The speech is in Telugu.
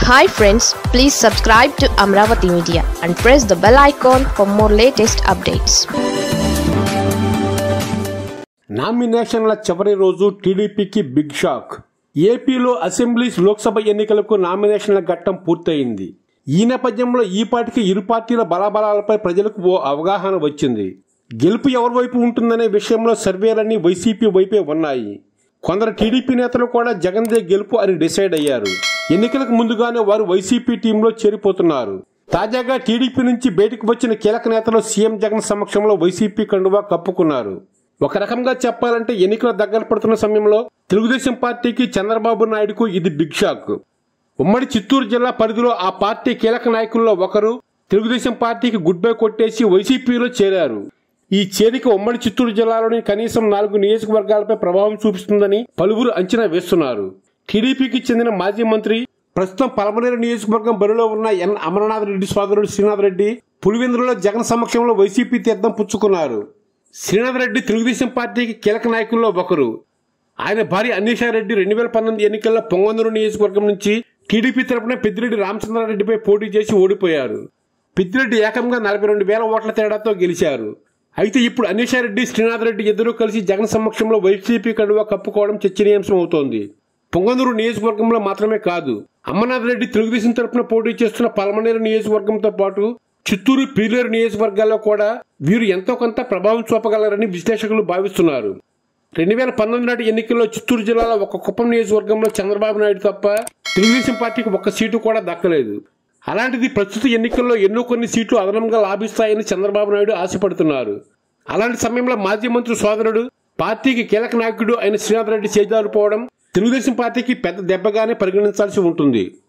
Hi friends, please subscribe to Amravati Media and press the bell icon for more latest updates. నామినేషన్ల చివరి రోజు టీడీపీకి బిగ్ షాక్. ఏపీలో అసెంబ్లీస్ లోక్సభ ఎన్నికలకు నామినేషన్ల ఘట్టం పూర్తయింది. ఈ నేపథ్యంలో ఈ పార్టీకి ఇరు పార్టీల బలాబలాలపై ప్రజలకు ఓ అవగాహన వచ్చింది. గెలుపు ఎవరి వైపు ఉంటుందనే విషయంలో సర్వేలన్నీ వైసీపీ వైపే ఉన్నాయి. కొందరు టీడీపీ నేతలు కూడా జగన్దే గెలుపు అని డిసైడ్ అయ్యారు. ఎన్నికలకు ముందుగానే వారు వైసీపీ టీంలో చేరిపోతున్నారు. తాజాగా టీడీపీ నుంచి బయటకు వచ్చిన కీలక నేతలు సీఎం జగన్ సమక్షంలో వైసీపీ కండువా కప్పుకున్నారు. ఒక రకంగా చెప్పాలంటే ఎన్నికలు దగ్గర పడుతున్న సమయంలో తెలుగుదేశం పార్టీకి చంద్రబాబు నాయుడుకు ఇది బిగ్ షాక్. ఉమ్మడి చిత్తూరు జిల్లా పరిధిలో ఆ పార్టీ కీలక నాయకుల్లో ఒకరు తెలుగుదేశం పార్టీకి గుడ్ బై కొట్టేసి వైసీపీలో చేరారు. ఈ చేరిక ఉమ్మడి చిత్తూరు జిల్లాలోని కనీసం 4 నియోజకవర్గాలపై ప్రభావం చూపిస్తుందని పలువురు అంచనా వేస్తున్నారు. టీడీపీకి చెందిన మాజీ మంత్రి, ప్రస్తుతం పలమనేరు నియోజకవర్గం బరిలో ఉన్న ఎన్ అమరనాథ్ రెడ్డి సోదరుడు శ్రీనాథ్ రెడ్డి పులివెందులలో జగన్ సమక్షంలో వైసీపీ తీర్థం పుచ్చుకున్నారు. శ్రీనాథ్ రెడ్డి తెలుగుదేశం పార్టీకి కీలక నాయకుల్లో ఒకరు. ఆయన భార్య అనీషారెడ్డి 2019 ఎన్నికల్లో పొంగనూరు నియోజకవర్గం నుంచి టీడీపీ తరపున పెద్దిరెడ్డి రామచంద్రారెడ్డిపై పోటీ చేసి ఓడిపోయారు. పెద్దిరెడ్డి ఏకంగా 42,000 ఓట్ల తేడాతో గెలిచారు. అయితే ఇప్పుడు అనీషారెడ్డి, శ్రీనాథ్ రెడ్డి ఇద్దరూ కలిసి జగన్ సమక్షంలో వైసీపీ కండువా కప్పుకోవడం చర్చనీయాంశం అవుతోంది. పొంగనూరు నియోజకవర్గంలో మాత్రమే కాదు, అమర్నాథ్ రెడ్డి తెలుగుదేశం తరపున పోటీ చేస్తున్న పలమనేరు నియోజకవర్గంతో పాటు చిత్తూరు, పీలేరు నియోజకవర్గాల్లో కూడా వీరు ఎంతో కొంత ప్రభావం చూపగలరని విశ్లేషకులు భావిస్తున్నారు. 2019 నాటి ఎన్నికల్లో చిత్తూరు జిల్లాలో ఒక కుప్పం నియోజకవర్గంలో చంద్రబాబు నాయుడు తప్ప తెలుగుదేశం పార్టీకి ఒక్క సీటు కూడా దక్కలేదు. అలాంటిది ప్రస్తుత ఎన్నికల్లో ఎన్నో కొన్ని సీట్లు అదనంగా లాభిస్తాయని చంద్రబాబు నాయుడు ఆశపడుతున్నారు. అలాంటి సమయంలో మాజీ మంత్రి సోదరుడు, పార్టీకి కీలక నాయకుడు అయిన శ్రీనాథ్ రెడ్డి చేజారిపోవడం తెలుగుదేశం పార్టీకి పెద్ద దెబ్బగానే పరిగణించాల్సి ఉంటుంది.